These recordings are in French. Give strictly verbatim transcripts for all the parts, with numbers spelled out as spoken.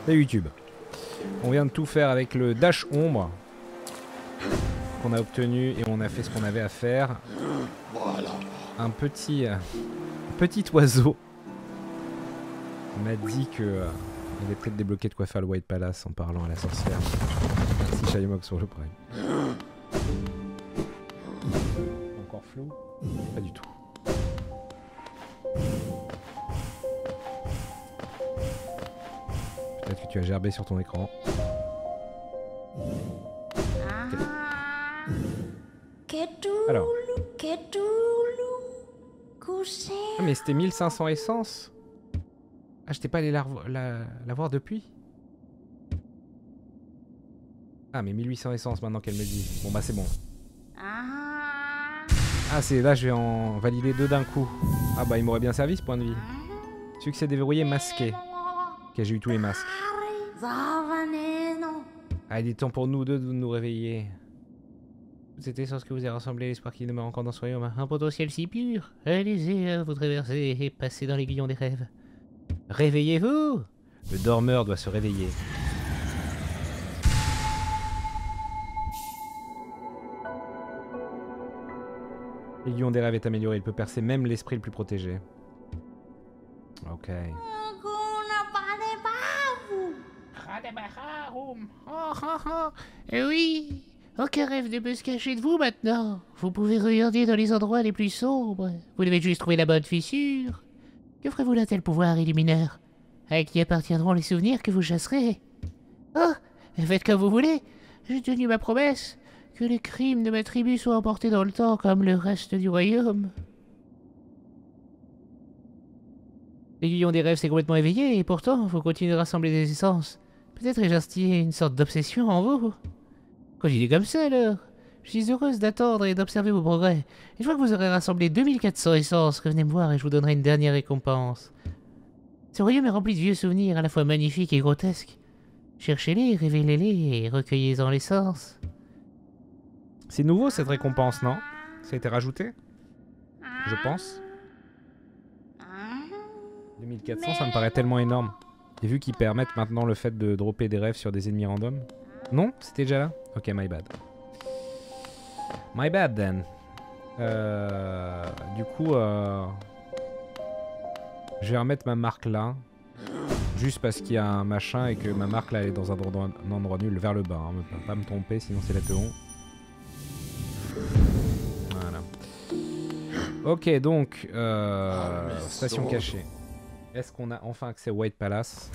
C'est YouTube. On vient de tout faire avec le dash ombre qu'on a obtenu et on a fait ce qu'on avait à faire. Voilà. Un petit, euh, petit oiseau m'a dit que euh, il avait peut-être débloqué de quoi faire le White Palace en parlant à la sorcière. Merci Shyamok sur le prime. Encore flou? Pas du tout. Peut-être que tu as gerbé sur ton écran. Alors. Ah mais c'était mille cinq cents essences. Ah je t'ai pas allé la, la, la voir depuis. Ah mais mille huit cents essences maintenant qu'elle me dit. Bon bah c'est bon. Ah c'est là je vais en valider deux d'un coup. Ah bah il m'aurait bien servi ce point de vie. Succès déverrouillé masqué. Ok j'ai eu tous les masques. Ah il est temps pour nous deux de nous réveiller. C'était sans ce que vous avez rassemblé l'espoir qui demeure encore dans ce royaume. Un potentiel si pur. Allez-y, vous traversez et passez dans l'aiguillon des rêves. Réveillez-vous! Le dormeur doit se réveiller. L'aiguillon des rêves est amélioré. Il peut percer même l'esprit le plus protégé. Ok. Oh, oh, oh. Eh oui, aucun rêve ne peut se cacher de vous maintenant. Vous pouvez regarder dans les endroits les plus sombres. Vous devez juste trouver la bonne fissure. Que ferez-vous là, tel pouvoir illuminateur? À qui appartiendront les souvenirs que vous chasserez? Oh, faites comme vous voulez. J'ai tenu ma promesse. Que les crimes de ma tribu soient emportés dans le temps comme le reste du royaume. L'aiguillon des rêves s'est complètement éveillé et pourtant, vous continuez de rassembler des essences. Peut-être ai-je instillé une sorte d'obsession en vous. Continuez comme ça alors. Je suis heureuse d'attendre et d'observer vos progrès. Une fois que vous aurez rassemblé deux mille quatre cents essences, revenez me voir et je vous donnerai une dernière récompense. Ce royaume est rempli de vieux souvenirs à la fois magnifiques et grotesques. Cherchez-les, révélez-les et recueillez-en l'essence. C'est nouveau cette récompense, non? Ça a été rajouté? Je pense. deux mille quatre cents, ça me paraît tellement énorme. Et vu qu'ils permettent maintenant le fait de dropper des rêves sur des ennemis random. Non? C'était déjà là? Ok, my bad. My bad then. Euh, du coup, euh, je vais remettre ma marque là. Juste parce qu'il y a un machin et que ma marque là elle est dans un endroit, un endroit nul vers le bas. Hein. Ne pas me tromper, sinon c'est la teon. Voilà. Ok, donc, euh, station cachée. Est-ce qu'on a enfin accès au White Palace?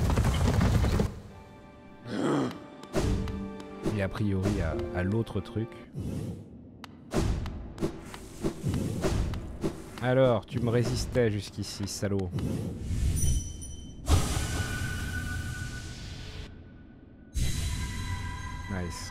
Et a priori à, à l'autre truc. Alors, tu me résistais jusqu'ici, salaud. Nice.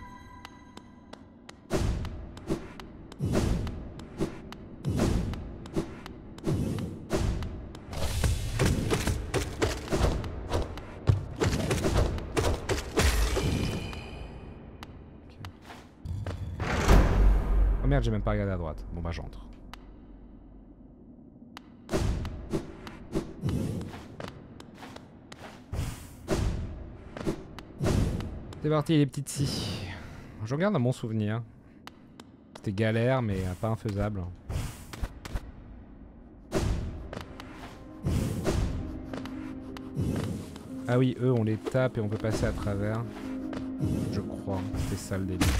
Oh merde, j'ai même pas regardé à droite. Bon bah j'entre. C'est parti les petites scies. Je regarde à mon souvenir. C'était galère mais pas infaisable. Ah oui, eux on les tape et on peut passer à travers. Je crois. C'était ça le délire.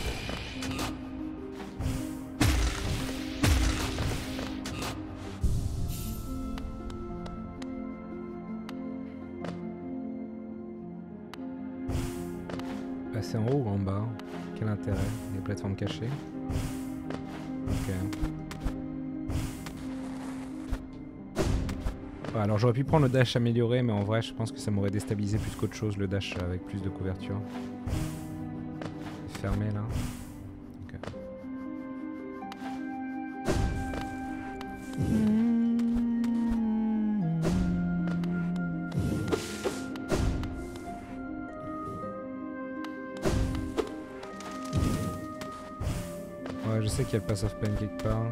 Passer en haut ou en bas? Quel intérêt? Les plateformes cachées? Ok. Ouais, alors j'aurais pu prendre le dash amélioré, mais en vrai je pense que ça m'aurait déstabilisé plus qu'autre chose le dash avec plus de couverture. C'est fermé là. Ok. Ouais, je sais qu'il y a le pass of pain quelque part.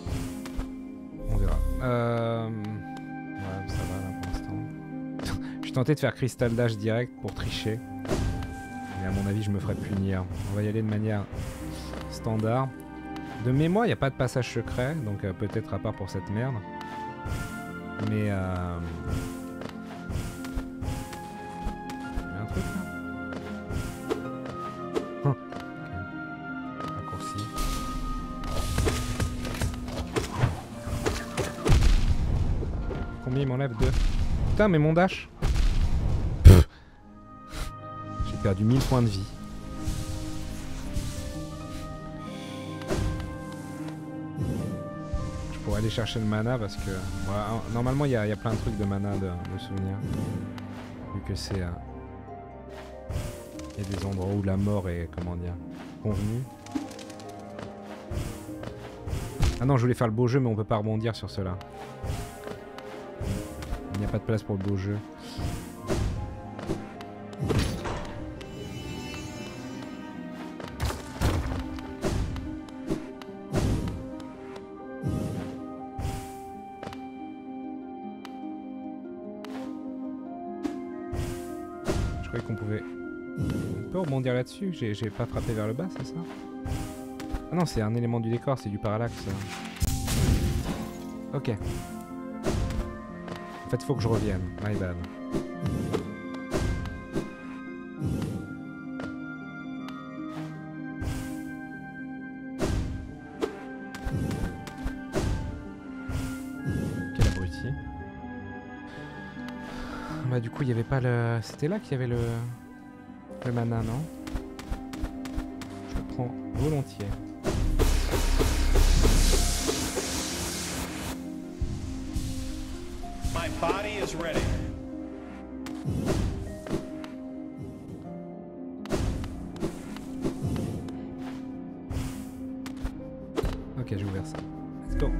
On verra. Euh... Ouais, ça va là pour l'instant. Je suis tenté de faire Crystal Dash direct pour tricher. Mais à mon avis, je me ferai punir. On va y aller de manière standard. De mémoire, il n'y a pas de passage secret, donc euh, peut-être à part pour cette merde. Mais euh... il y a un truc là. Hum. Okay. Raccourci. Combien il m'enlève? Deux. Putain, mais mon dash. J'ai perdu mille points de vie. Aller chercher le mana parce que voilà, normalement il y, y a plein de trucs de mana de, de souvenirs vu que c'est euh, il y a des endroits où la mort est comment dire convenue. Ah non, je voulais faire le beau jeu mais on peut pas rebondir sur cela. Il n'y a pas de place pour le beau jeu. Je croyais qu'on pouvait... On peut rebondir là-dessus? J'ai pas frappé vers le bas, c'est ça? Ah non, c'est un élément du décor, c'est du parallaxe. Ok. En fait, faut que je revienne. My bad. Quel abruti. Bah du coup, il y avait pas le... C'était là qu'il y avait le... Le mana, non? Je le prends volontiers. My body is ready. Ok, j'ai ouvert ça. Let's go.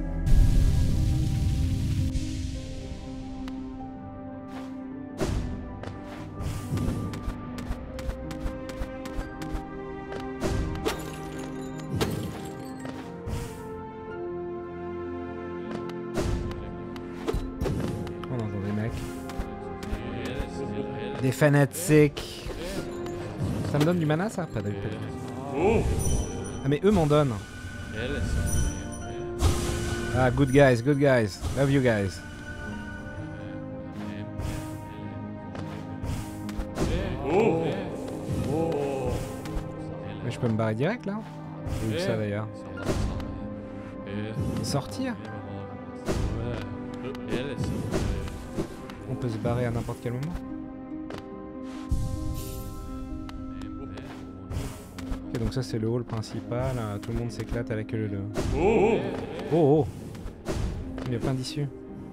Des fanatiques. Ça me donne du mana, ça? Pas de... Ah mais eux m'en donnent. Ah, good guys, good guys. Love you guys. Mais je peux me barrer direct là? Où ça d'ailleurs? Sortir? On peut se barrer à n'importe quel moment? Ok, donc ça c'est le hall principal, euh, tout le monde s'éclate avec le... le... Oh oh, oh. Il y a plein d'issues.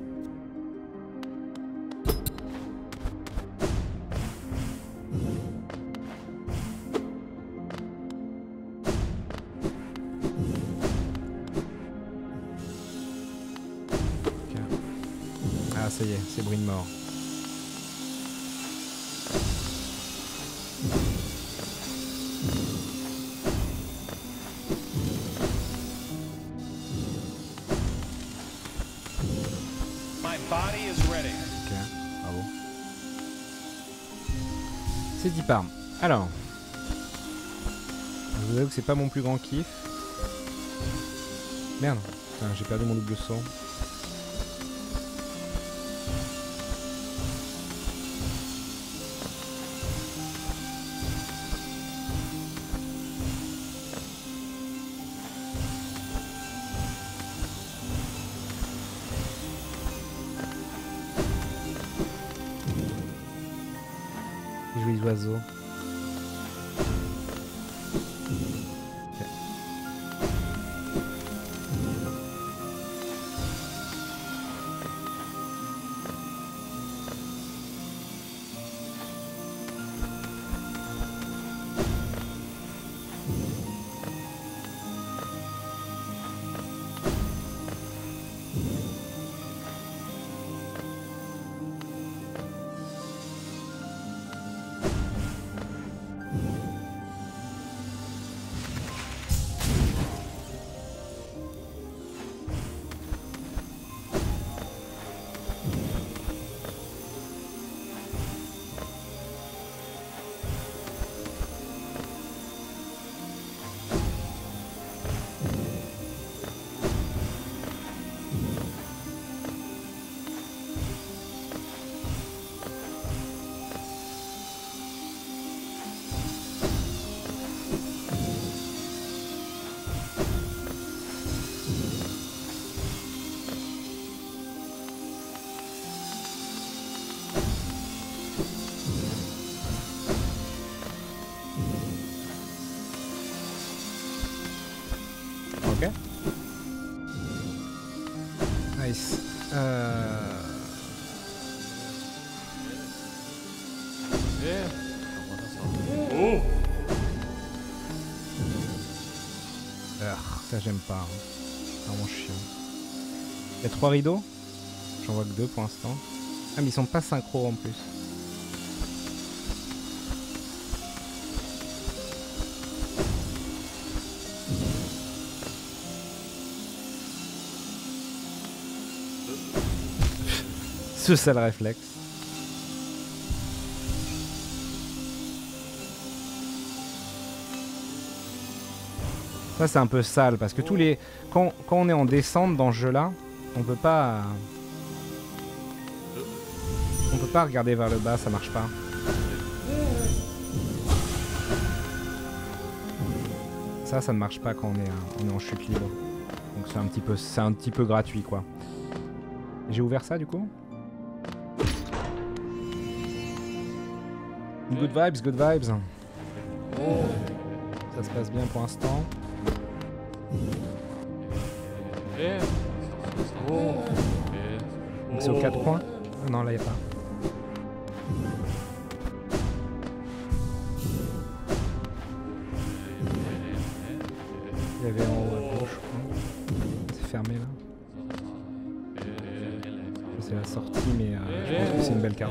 Okay. Ah ça y est, c'est bruit de mort. C'est dix par. Alors, je vous avoue que c'est pas mon plus grand kiff. Merde, enfin, j'ai perdu mon double saut. Les oiseaux. Okay. Nice. Euh... Oh. Ah, ça j'aime pas. Hein. C'est vraiment chiant. Il y a trois rideaux. J'en vois que deux pour l'instant. Ah mais ils sont pas synchro en plus. Ce sale réflexe. Ça c'est un peu sale parce que tous les... Quand, quand on est en descente dans ce jeu là, on peut pas... On peut pas regarder vers le bas, ça marche pas. Ça, ça ne marche pas quand on est, on est en chute libre. Donc c'est un petit peu, c'est un petit peu gratuit quoi. J'ai ouvert ça du coup. Good vibes, good vibes. Ça se passe bien pour l'instant. Donc c'est aux quatre coins. Ah non, là il n'y a pas. Il y avait en haut à gauche. C'est fermé là. C'est la sortie, mais euh, je pense que c'est une belle carte.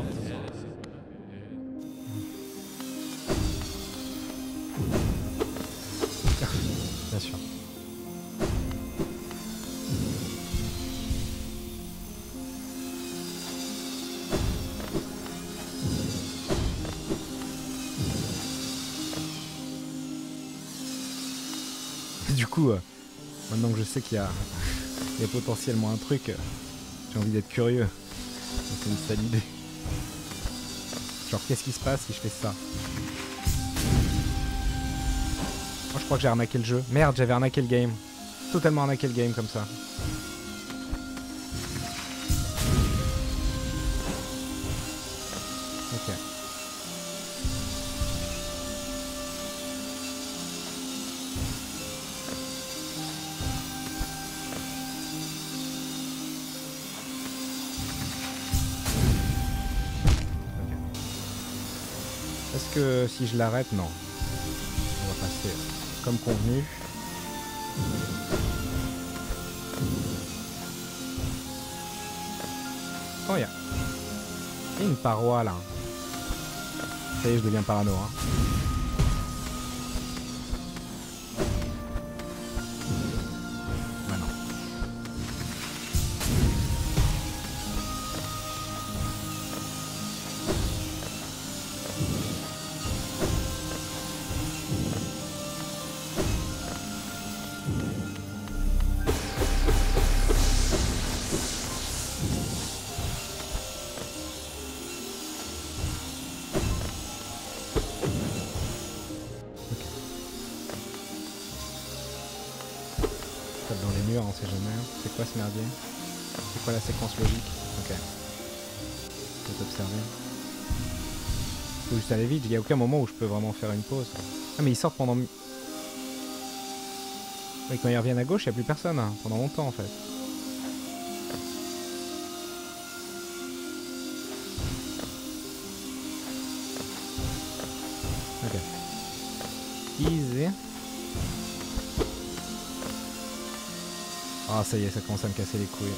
Bien sûr. Du coup, euh, maintenant que je sais qu'il y a, il y a potentiellement un truc, euh, j'ai envie d'être curieux. C'est une sale idée. Genre, qu'est-ce qui se passe si je fais ça? Moi, je crois que j'ai arnaqué le jeu. Merde, j'avais arnaqué le game. Totalement arnaqué le game comme ça. Ok. Est-ce que si je l'arrête, non. On va passer comme convenu. Oh, il y a... y a une paroi là. Ça y est, je deviens parano. Hein. Bah non. Dans les murs, on sait jamais. C'est quoi ce merdier? C'est quoi la séquence logique? Ok. Faut observer. Faut juste aller vite, il n'y a aucun moment où je peux vraiment faire une pause. Ah mais ils sortent pendant... Oui, quand ils reviennent à gauche, il n'y a plus personne, hein, pendant longtemps en fait. Ok. Easy. Ah ça y est, ça commence à me casser les couilles.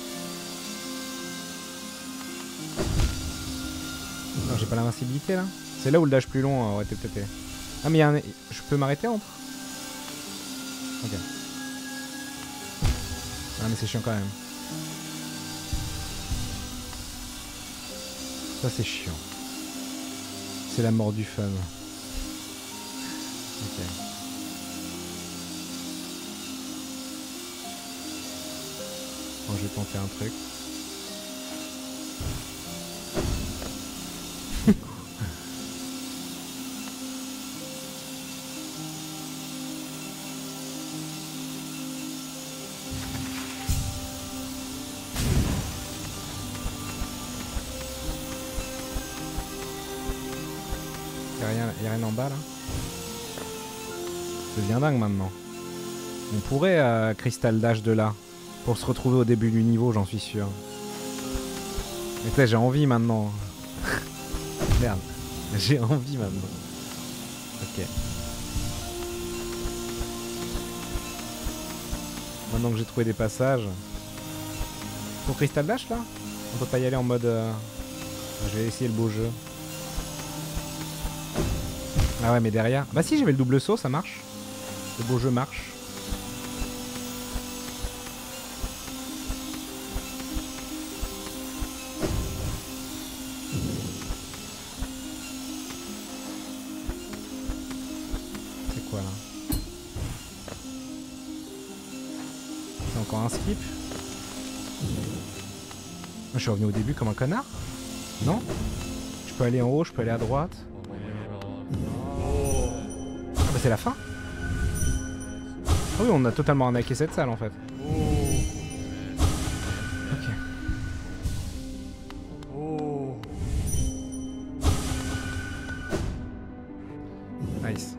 Non, j'ai pas l'invincibilité là. C'est là où le dash plus long aurait été peut-être. Ah mais y a un... je peux m'arrêter entre. Ok. Ah mais c'est chiant quand même. Ça c'est chiant. C'est la mort du fun. Ok. Bon, je vais tenter un truc. Y'a rien, y a rien en bas là. Ça devient dingue maintenant. On pourrait euh, Crystal Dash de là. Pour se retrouver au début du niveau, j'en suis sûr. Mais putain, j'ai envie maintenant. Merde. J'ai envie maintenant. Ok. Maintenant que j'ai trouvé des passages. Pour Crystal Dash là? On peut pas y aller en mode... Euh... Je vais essayer le beau jeu. Ah ouais mais derrière... Bah si j'avais le double saut, ça marche. Le beau jeu marche. C'est quoi là? C'est encore un skip? Je suis revenu au début comme un connard? Non? Je peux aller en haut, je peux aller à droite. Ah bah c'est la fin? Ah oui, on a totalement arnaqué cette salle en fait. Ok. Nice.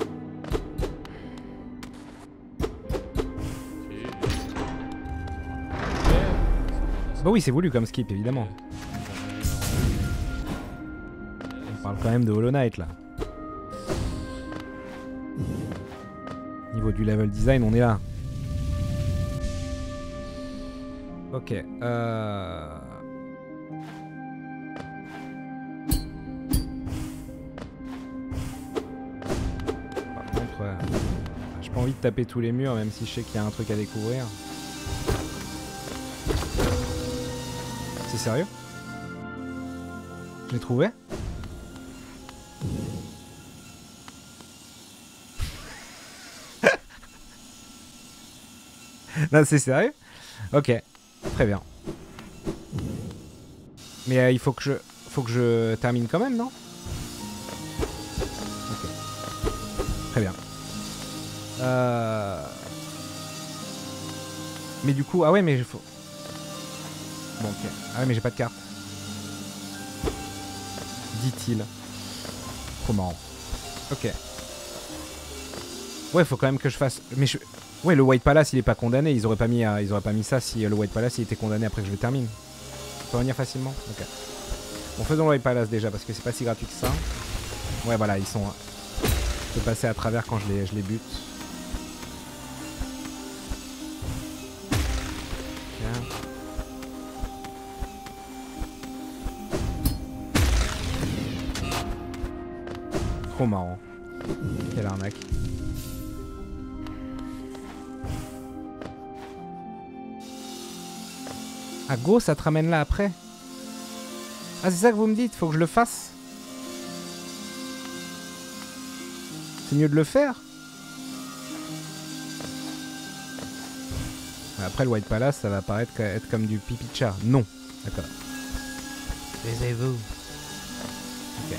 Bah oui, c'est voulu comme skip évidemment. On parle quand même de Hollow Knight là. Niveau du level design, on est là. Ok. Euh... Par contre, ouais. J'ai pas envie de taper tous les murs, même si je sais qu'il y a un truc à découvrir. C'est sérieux? Je l'ai trouvé? Non, c'est sérieux? Ok, très bien. Mais euh, il faut que je, faut que je termine quand même, non? Ok, très bien. Euh... Mais du coup, ah ouais, mais il faut. Bon, ok. Ah ouais, mais j'ai pas de carte. Dit-il. Trop marrant. Ok. Ouais, faut quand même que je fasse. Mais je. Ouais, le White Palace il est pas condamné, ils auraient pas mis, euh, ils auraient pas mis ça si euh, le White Palace il était condamné après que je le termine. On peut revenir facilement. Ok. Bon, faisons le White Palace déjà parce que c'est pas si gratuit que ça. Ouais, voilà, ils sont. Je peux passer à travers quand je les, je les bute. Okay. Trop marrant. Quelle arnaque. Ah go, ça te ramène là après? Ah c'est ça que vous me dites, faut que je le fasse? C'est mieux de le faire? Après le White Palace, ça va paraître être comme du pipi de chat. Non. D'accord. Taisez-vous. Ok.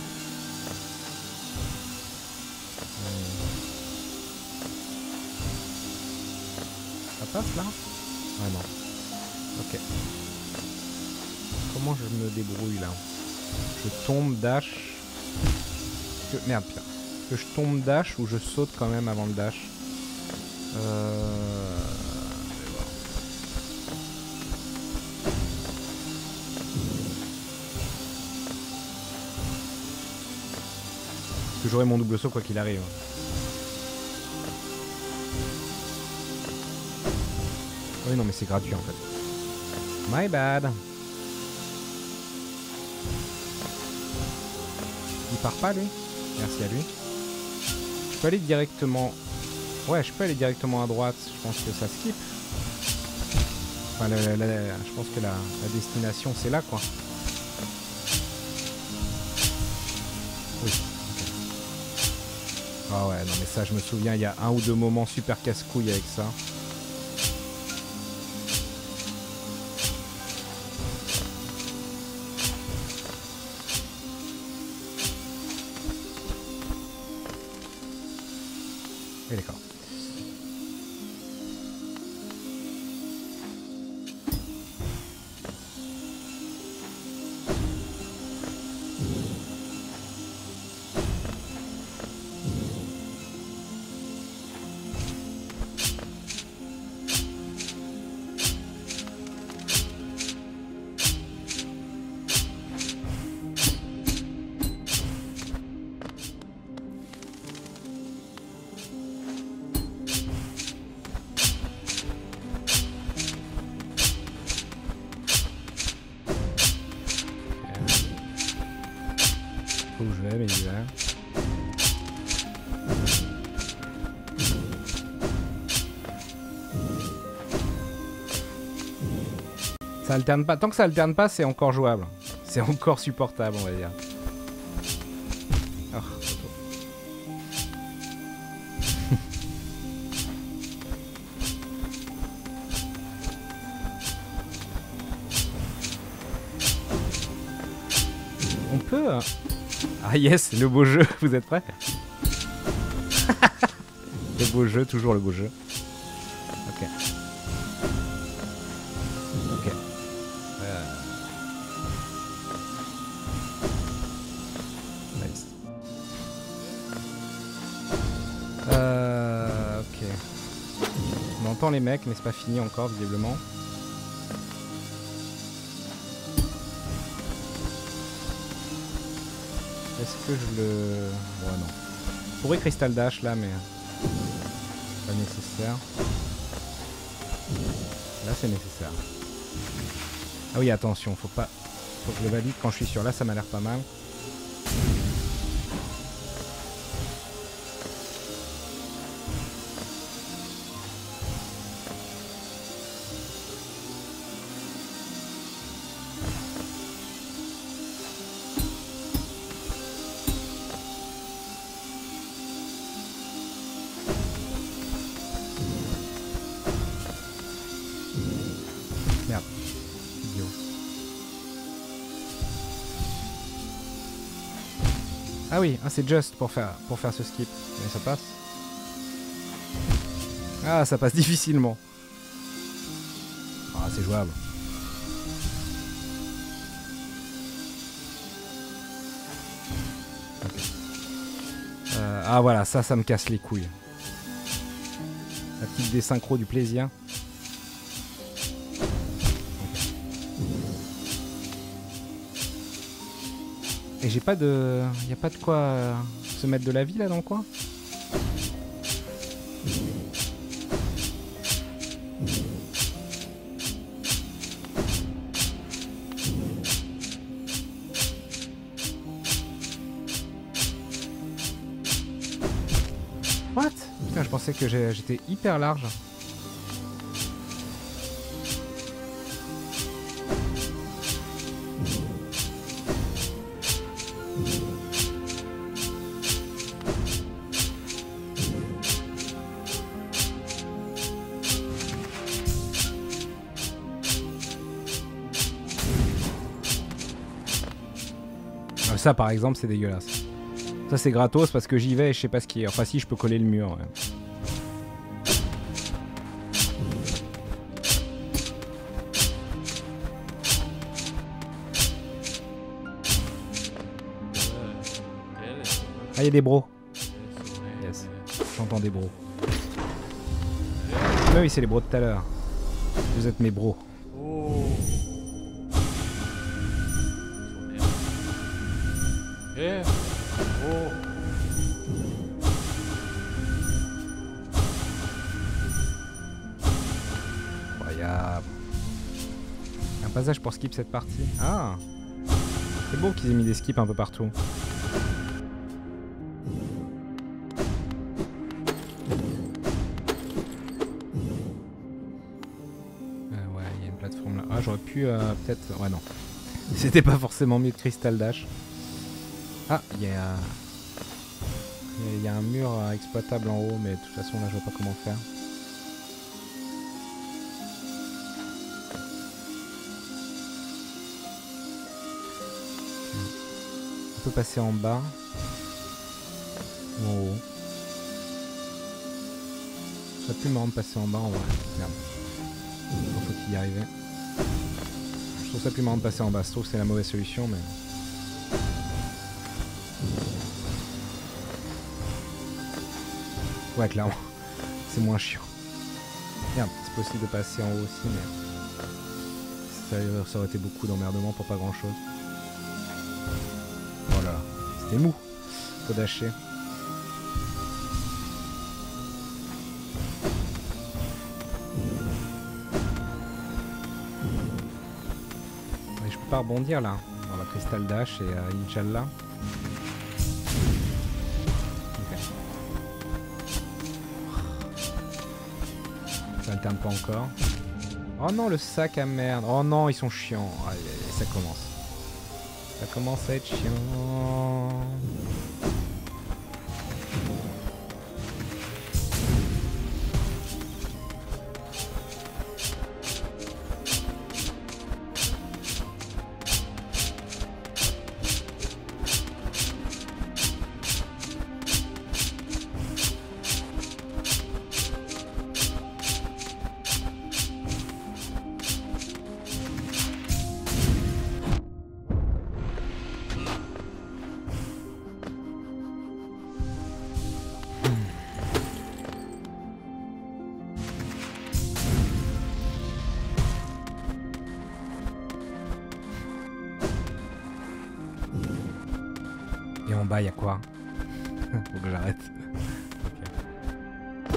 Ça passe là? Ouais non. Ok. Comment je me débrouille là? Je tombe, dash. Que... Merde, putain. Que je tombe, dash ou je saute quand même avant le dash? Euh... Parce que j'aurai mon double saut quoi qu'il arrive. Oui, non, mais c'est gratuit en fait. My bad. Il part pas lui? Merci à lui. Je peux aller directement... Ouais, je peux aller directement à droite. Je pense que ça skip. Enfin, la, la, la, je pense que la, la destination c'est là quoi. Oui. Ah ouais, non mais ça je me souviens, il y a un ou deux moments super casse-couilles avec ça. Et d'accord. où je vais, mais j'y vais. Ça alterne pas. Tant que ça alterne pas, c'est encore jouable. C'est encore supportable, on va dire. Oh, on peut... Hein. Ah yes, le beau jeu, vous êtes prêts? Le beau jeu, toujours le beau jeu. Ok. Ok. Euh... Nice. Euh... Ok. On entend les mecs, mais c'est pas fini encore, visiblement. Est-ce que je le... Ouais, non. Je pourrais Crystal Dash là, mais... pas nécessaire. Là, c'est nécessaire. Ah oui, attention, faut pas... Faut que je le valide quand je suis sûr. Là, ça m'a l'air pas mal. Merde. Idiot. Ah oui, ah, c'est just pour faire, pour faire ce skip. Mais ça passe. Ah, ça passe difficilement. Ah, c'est jouable. Okay. Euh, ah voilà, ça, ça me casse les couilles. La petite désynchro du plaisir. Et j'ai pas de... Y a pas de quoi euh, se mettre de la vie là dans le coin? What? Putain, je pensais que j'étais hyper large. Ça par exemple c'est dégueulasse. Ça c'est gratos parce que j'y vais et je sais pas ce qui est. Enfin si, je peux coller le mur. Ouais. Ah, il y a des bros. Yes. J'entends des bros. Ah oui, c'est les bros de tout à l'heure. Vous êtes mes bros. Eh oh. Incroyable. Un passage pour skip cette partie. Ah, c'est beau qu'ils aient mis des skips un peu partout. Euh, ouais, il y a une plateforme là. Ah, j'aurais pu euh, peut-être... Ouais, non. C'était pas forcément mieux de Crystal Dash. Ah, il y a... Il y a un mur exploitable en haut, mais de toute façon là je vois pas comment faire. On peut passer en bas ou en haut. Ce serait plus marrant de passer en bas en vrai. Merde. Il faut y arriver. Je trouve ça plus marrant de passer en bas. Je trouve que c'est la mauvaise solution, mais... Ouais, clairement. C'est moins chiant. Merde, c'est possible de passer en haut aussi, mais... Ça, ça aurait été beaucoup d'emmerdement pour pas grand chose. Voilà. C'était mou. Faut dasher. Ouais, je peux pas rebondir là, dans la Crystal Dash et euh, Inch'Allah. Ok. Ça alterne pas encore. Oh non, le sac à merde. Oh non, ils sont chiants. Aïe, aïe, aïe, ça commence. Ça commence à être chiant. Et en bas, il y a quoi? Faut que j'arrête. Ok.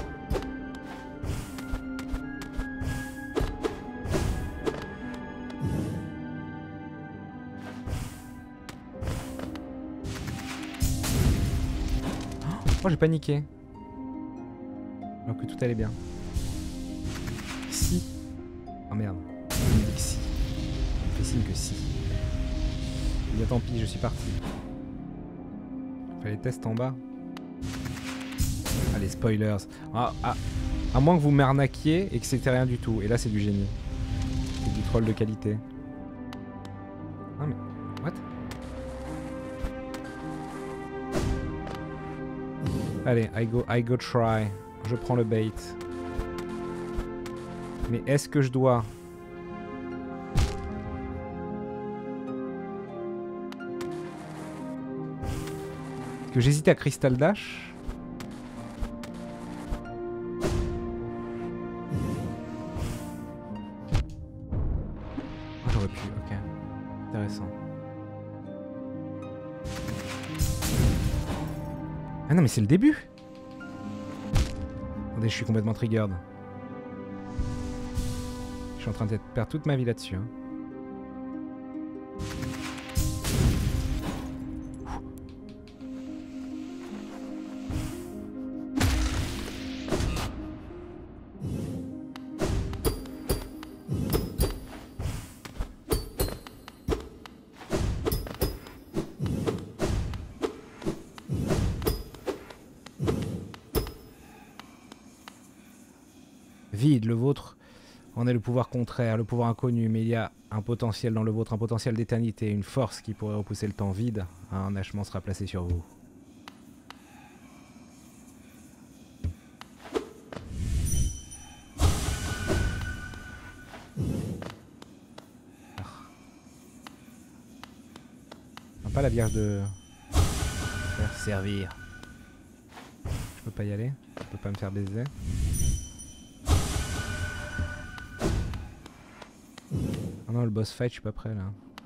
Oh, j'ai paniqué. Alors que tout allait bien. Si. Oh merde. Il me dit que si. Il me fait signe que si. Eh bien tant pis, je suis parti. Les tests en bas. Ah, les spoilers. Ah, ah, à moins que vous m'arnaquiez et que c'était rien du tout. Et là, c'est du génie. C'est du troll de qualité. Ah, mais. What? Allez, I go, I go try. Je prends le bait. Mais est-ce que je dois. Que j'hésite à Crystal Dash. Oh, j'aurais pu, ok. Intéressant. Ah non mais c'est le début. Attendez, je suis complètement triggered. Je suis en train de perdre toute ma vie là-dessus. Hein. Vide, le vôtre en est le pouvoir contraire, le pouvoir inconnu, mais il y a un potentiel dans le vôtre, un potentiel d'éternité, une force qui pourrait repousser le temps vide. Un achement sera placé sur vous. Ah. Ah, pas la vierge de faire servir. Je peux pas y aller, je peux pas me faire baiser. Oh non, le boss fight, je suis pas prêt là.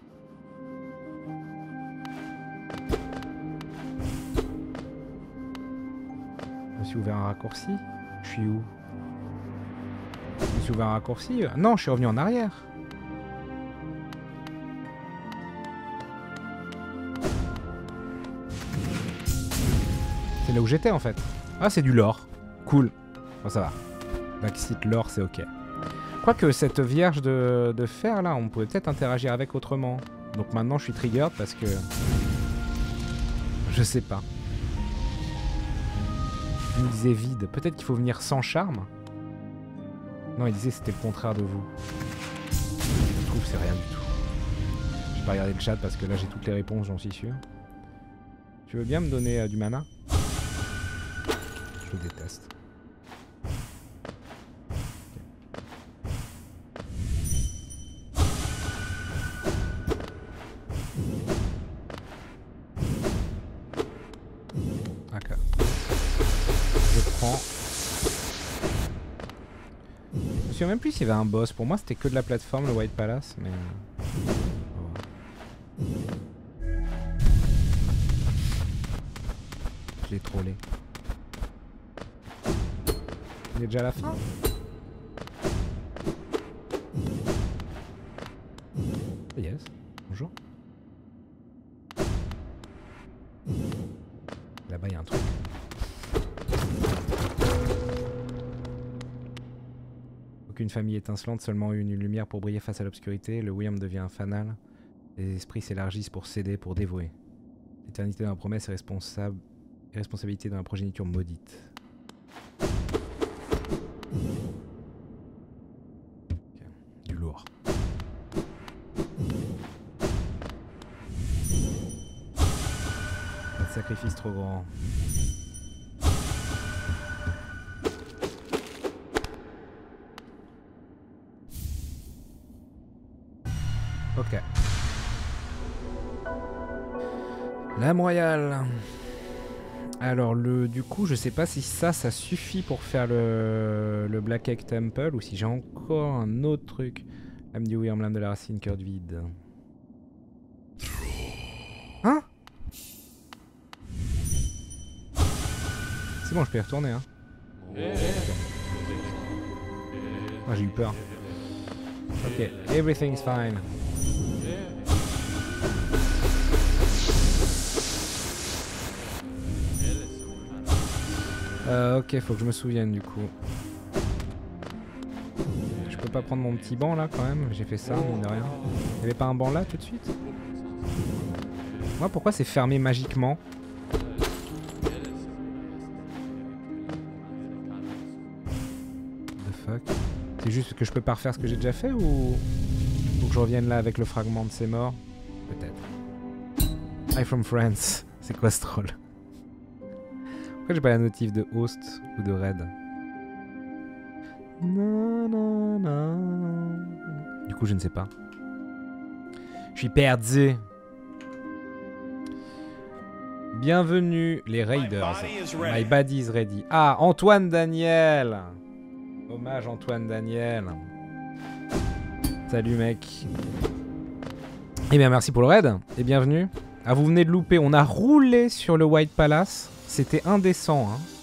Je me suis ouvert un raccourci. Je suis où? Je me suis ouvert un raccourci. Non, je suis revenu en arrière. C'est là où j'étais en fait. Ah, c'est du lore. Cool. Bon, ça va. Backseat lore, c'est ok. Quoique cette vierge de, de fer là, on pouvait peut-être interagir avec autrement. Donc maintenant je suis triggered parce que... Je sais pas. Il me disait vide. Peut-être qu'il faut venir sans charme. Non, il disait c'était le contraire de vous. Je trouve que c'est rien du tout. Je vais pas regarder le chat parce que là j'ai toutes les réponses, j'en suis sûr. Tu veux bien me donner euh, du mana? Je le déteste. Je sais même plus s'il y avait un boss. Pour moi, c'était que de la plateforme, le White Palace, mais... Oh. Je l'ai trollé. Il est déjà à la fin? Yes. Bonjour. Là-bas, il y a un truc. Aucune famille étincelante, seulement une lumière pour briller face à l'obscurité. Le Wyrm devient un fanal. Les esprits s'élargissent pour céder, pour dévouer. L'éternité dans la promesse est responsable. Et responsabilité dans la progéniture maudite. Okay. Du lourd. Pas de sacrifice trop grand. Ok. Lame royale. Alors le, du coup, je sais pas si ça, ça suffit pour faire le, le Black Egg Temple ou si j'ai encore un autre truc. Lame du Wyrm, lame de la racine, cœur de vide. Hein? C'est bon, je peux y retourner, hein. Moi, j'ai eu peur. Ok, everything's fine. Euh, ok, faut que je me souvienne du coup. Je peux pas prendre mon petit banc là quand même, j'ai fait ça, mine de rien. Il y avait pas un banc là tout de suite? Moi, pourquoi c'est fermé magiquement? The fuck? C'est juste que je peux pas refaire ce que j'ai déjà fait ou faut que je revienne là avec le fragment de ces morts? Peut-être. Hi from France. C'est quoi ce troll? Pourquoi j'ai pas la notif de host ou de raid? Non, non, non. Du coup, je ne sais pas. Je suis perdu. Bienvenue les Raiders. My body is ready. Ah, Antoine Daniel. Hommage Antoine Daniel. Salut mec. Eh bien merci pour le raid et bienvenue. Ah, vous venez de louper, on a roulé sur le White Palace. C'était indécent hein.